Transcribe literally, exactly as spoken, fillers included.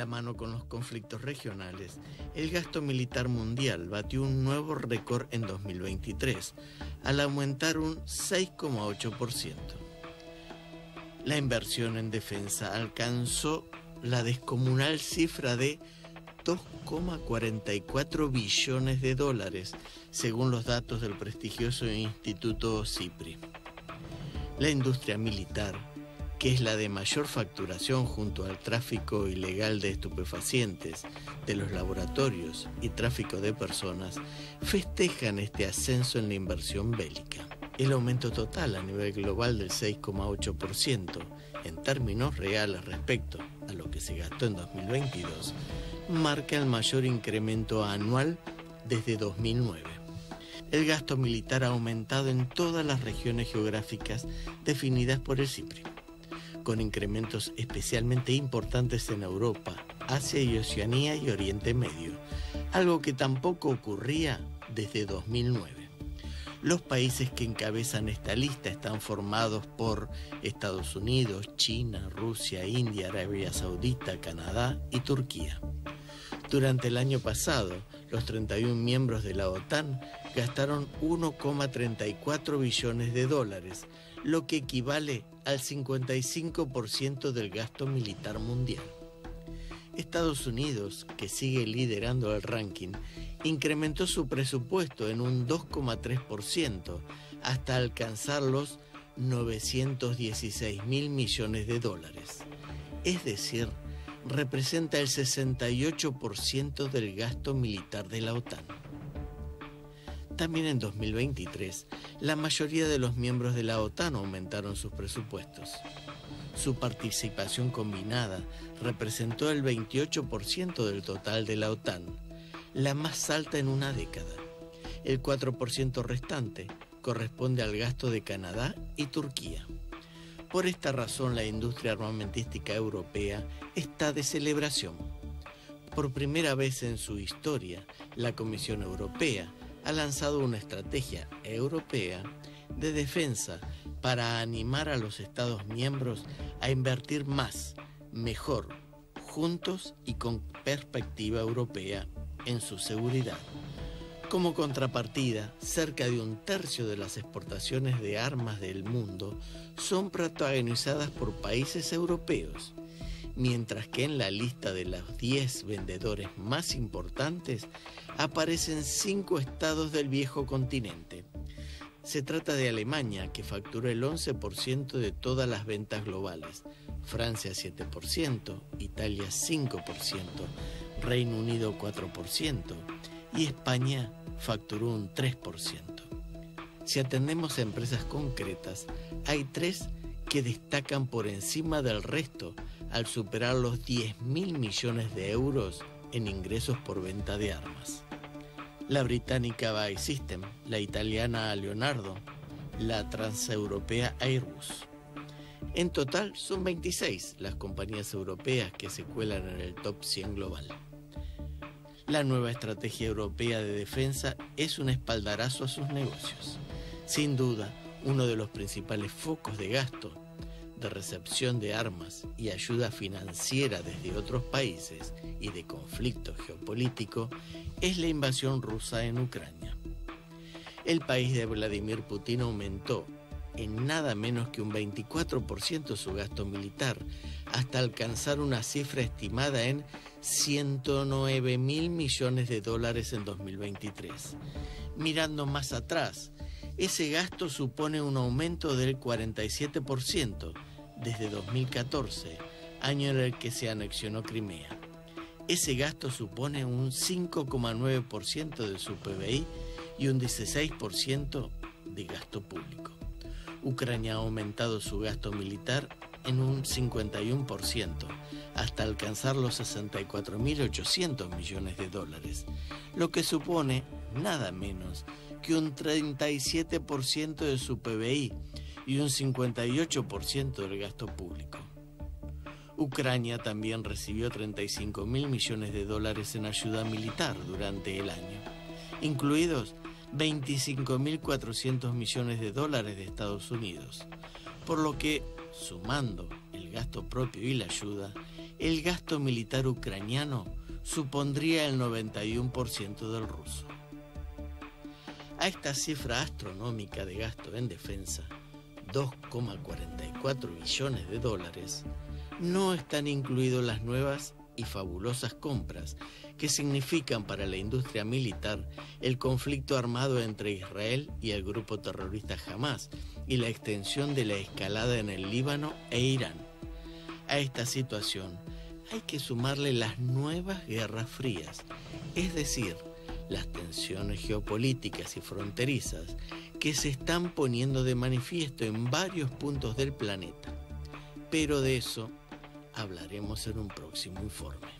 mano con los conflictos regionales, el gasto militar mundial batió un nuevo récord en dos mil veintitrés, al aumentar un seis coma ocho por ciento. La inversión en defensa alcanzó la descomunal cifra de dos coma cuarenta y cuatro billones de dólares, según los datos del prestigioso Instituto CIPRI. La industria militar, que es la de mayor facturación junto al tráfico ilegal de estupefacientes, de los laboratorios y tráfico de personas, festejan este ascenso en la inversión bélica. El aumento total a nivel global del seis coma ocho por ciento, en términos reales respecto a lo que se gastó en dos mil veintidós, marca el mayor incremento anual desde dos mil nueve. El gasto militar ha aumentado en todas las regiones geográficas definidas por el CIPRI, con incrementos especialmente importantes en Europa, Asia y Oceanía y Oriente Medio, algo que tampoco ocurría desde dos mil nueve. Los países que encabezan esta lista están formados por Estados Unidos, China, Rusia, India, Arabia Saudita, Canadá y Turquía. Durante el año pasado, los treinta y un miembros de la OTAN gastaron uno coma treinta y cuatro billones de dólares, lo que equivale al cincuenta y cinco por ciento del gasto militar mundial. Estados Unidos, que sigue liderando el ranking, incrementó su presupuesto en un dos coma tres por ciento hasta alcanzar los novecientos dieciséis mil millones de dólares. Es decir, representa el sesenta y ocho por ciento del gasto militar de la OTAN. También en dos mil veintitrés, la mayoría de los miembros de la OTAN aumentaron sus presupuestos. Su participación combinada representó el veintiocho por ciento del total de la OTAN, la más alta en una década. El cuatro por ciento restante corresponde al gasto de Canadá y Turquía. Por esta razón, la industria armamentística europea está de celebración. Por primera vez en su historia, la Comisión Europea ha lanzado una estrategia europea de defensa para animar a los Estados miembros a invertir más, mejor, juntos y con perspectiva europea en su seguridad. Como contrapartida, cerca de un tercio de las exportaciones de armas del mundo son protagonizadas por países europeos, mientras que en la lista de los diez vendedores más importantes aparecen cinco estados del viejo continente. Se trata de Alemania, que factura el once por ciento de todas las ventas globales, Francia siete por ciento, Italia cinco por ciento, Reino Unido cuatro por ciento y España facturó un tres por ciento. Si atendemos a empresas concretas, hay tres que destacan por encima del resto al superar los diez mil millones de euros en ingresos por venta de armas. La británica B A E System, la italiana Leonardo, la transeuropea Airbus. En total son veintiséis las compañías europeas que se cuelan en el top cien global. La nueva estrategia europea de defensa es un espaldarazo a sus negocios. Sin duda, uno de los principales focos de gasto, de recepción de armas y ayuda financiera desde otros países y de conflicto geopolítico es la invasión rusa en Ucrania. El país de Vladimir Putin aumentó en nada menos que un veinticuatro por ciento su gasto militar, hasta alcanzar una cifra estimada en ciento nueve mil millones de dólares en dos mil veintitrés. Mirando más atrás, ese gasto supone un aumento del cuarenta y siete por ciento desde dos mil catorce, año en el que se anexionó Crimea. Ese gasto supone un cinco coma nueve por ciento de su P B I y un dieciséis por ciento de gasto público. Ucrania ha aumentado su gasto militar en un cincuenta y uno por ciento, hasta alcanzar los sesenta y cuatro mil ochocientos millones de dólares, lo que supone nada menos que un treinta y siete por ciento de su P B I y un cincuenta y ocho por ciento del gasto público. Ucrania también recibió treinta y cinco mil millones de dólares en ayuda militar durante el año, incluidos veinticinco mil cuatrocientos millones de dólares de Estados Unidos, por lo que, sumando el gasto propio y la ayuda, el gasto militar ucraniano supondría el noventa y uno por ciento del ruso. A esta cifra astronómica de gasto en defensa, dos coma cuarenta y cuatro billones de dólares, no están incluidas las nuevas y fabulosas compras que significan para la industria militar el conflicto armado entre Israel y el grupo terrorista Hamás y la extensión de la escalada en el Líbano e Irán. A esta situación hay que sumarle las nuevas guerras frías, es decir, las tensiones geopolíticas y fronterizas que se están poniendo de manifiesto en varios puntos del planeta. Pero de eso hablaremos en un próximo informe.